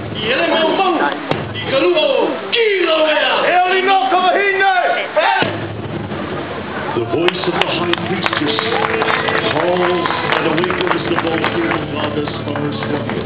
The voice of the high priestess calls and awakens the volcano goddess from her slumber.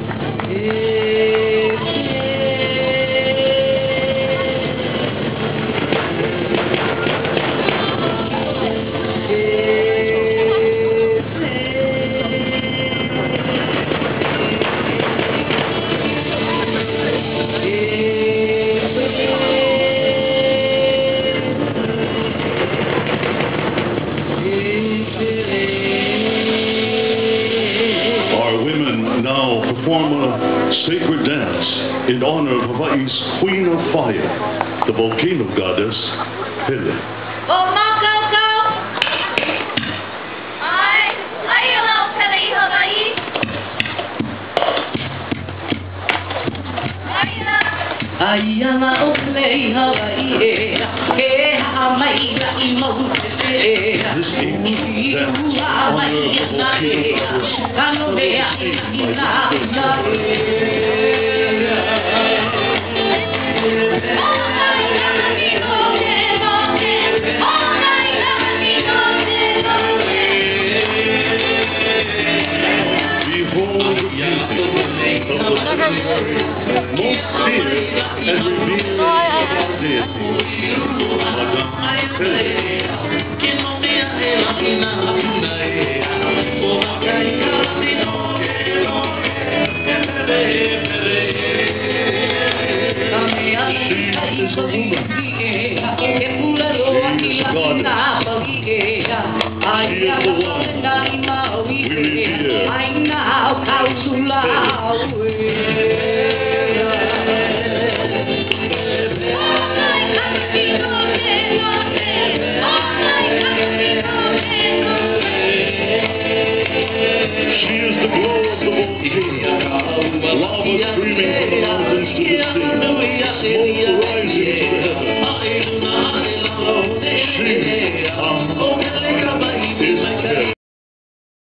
Perform a sacred dance in honor of Hawaii's Queen of Fire, the volcano goddess, Pele. Oh, Makoko! Ai ala Pele I Hawaii. Ai ala o Pele I Hawaii. He ha mai la I mau te. This evening, dance in honor of the volcano Behold the beauty of the February, most fierce and revered of our deity, Madame Pele. She's a woman. She is goddess. She is the one we revere.